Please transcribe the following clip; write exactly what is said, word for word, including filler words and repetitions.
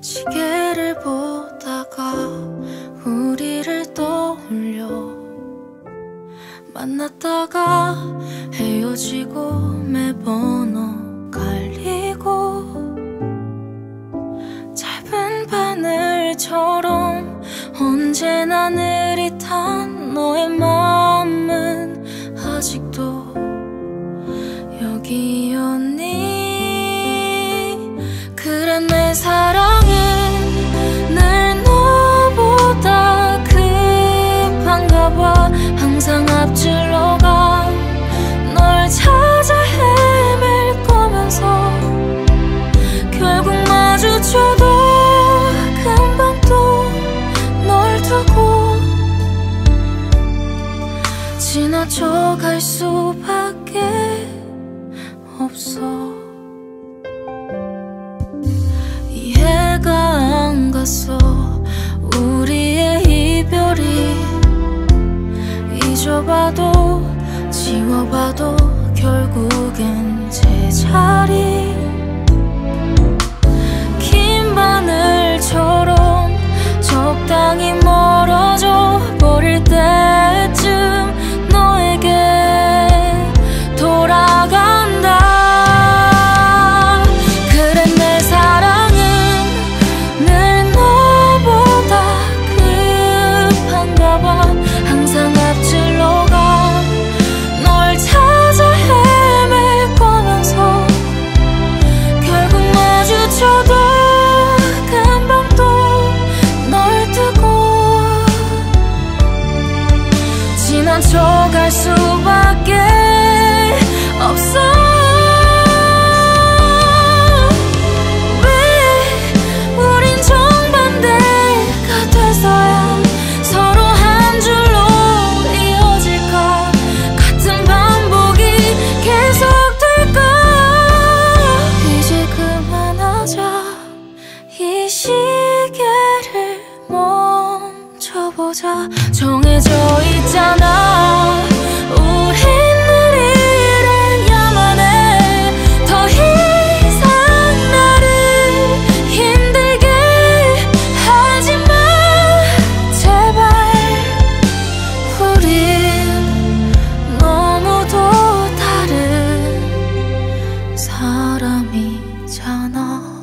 시계를 보다가 우리를 떠올려 만났다가 헤어지고 매번 엇갈리고 짧은 바늘처럼 언제나 느릿한 너의 마음은 아직도 여기였니? 그래 내 사랑은 늘 너보다 급한가 봐. 항상 앞질러 가 널 찾아 헤맬 거면서 결국 마주쳐도 금방 또 널 두고 지나쳐 갈 수밖에 없어. 이해가 안 갔어 우리의 이별이. 잊어봐도 지워봐도 결국엔 제자리. 긴 바늘처럼 적당히 멀어져 버릴 때쯤 너에게 돌아간다. 그래 내 사랑은 늘 너보다 급한가 봐. 항상 앞질러 가 널 찾아 헤맬 거면서 결국 마주쳐도 금방 또 널 두고 지나쳐 갈 수밖에 없어. 왜 우린 정반대가 돼서야 서로 한 줄로 이어질까? 같은 반복이 계속될까? 이제 그만하자. 이 시계를 멈춰보자. 정해져 있잖아 우린 늘 이래야만 해. 더 이상 나를 힘들게 하지마 제발. 우린 너무도 다른 사람이잖아.